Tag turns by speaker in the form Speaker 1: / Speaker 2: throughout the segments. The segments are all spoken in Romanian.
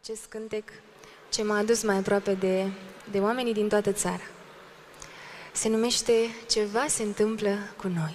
Speaker 1: acest cântec ce m-a adus mai aproape de oamenii din toată țara. Se numește Ceva se întâmplă cu noi.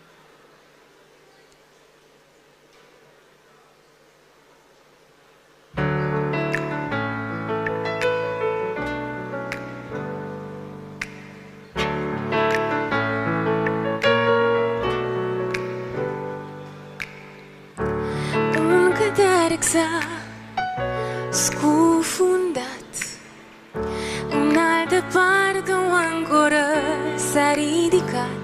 Speaker 1: Un cădearec s-a scufundat, în altă parte o ancoră s-a ridicat.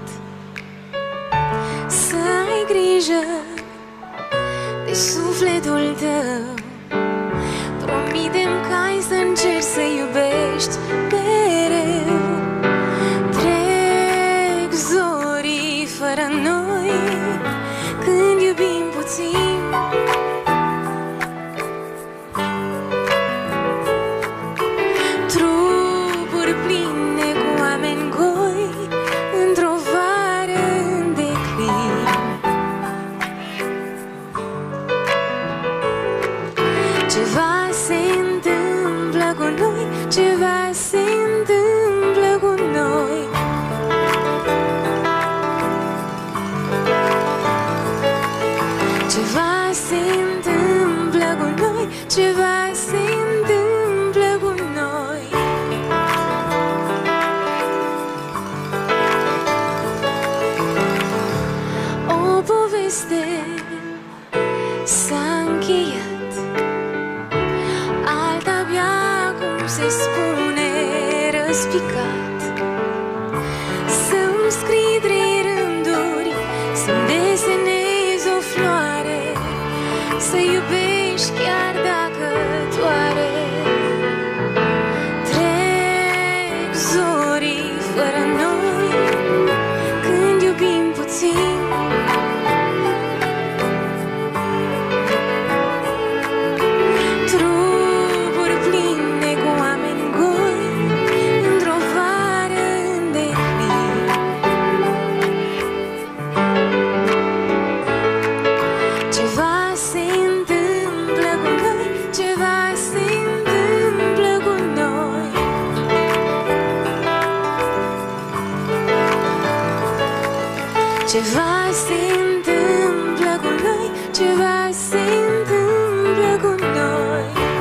Speaker 1: Să ai grijă de sufletul tău, promite-mi că ai să încerci să iubești mereu. Trec zorii fără noi, când iubim puțin. Trupuri pline cu oameni goi, într-o vară în declin. Ceva se întâmplă cu noi, ceva se întâmplă cu noi. Ceva se întâmplă cu noi, ceva se întâmplă cu noi. O poveste s-a încheiat, alta abia, cum se spune, răspicat. Să-mi scrii 3 rânduri, să-mi desenezi o floare, să iubești chiar dacă doare. Trec zorii fără noi, când iubim puțin. Trupuri pline cu oameni goi, într-o vară în declin. Ceva se întâmplă cu noi, ceva se întâmplă cu noi. Ceva se întâmplă cu noi, ceva se întâmplă cu noi.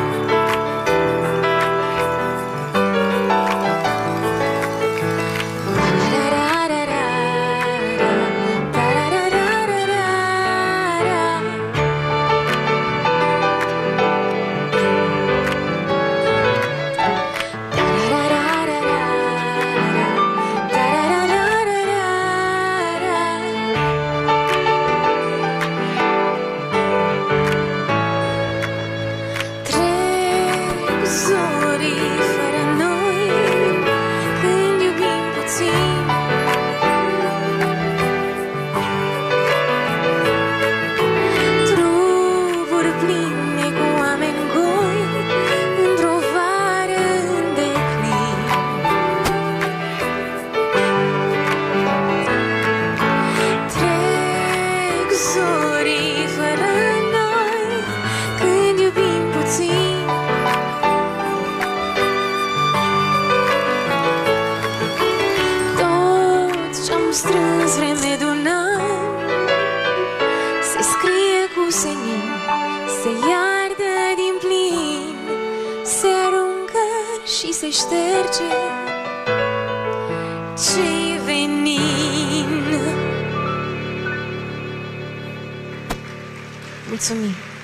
Speaker 1: Trec zorii fără noi, când iubim puțin. Trupuri pline cu oameni goi, într-o vară în declin. Trec zorii fără noi, când iubim puțin. Tot ce-am strâns vreme de-un an se scrie cu senin, se iartă din plin, se aruncă și se șterge ce-i venin. Mulțumim!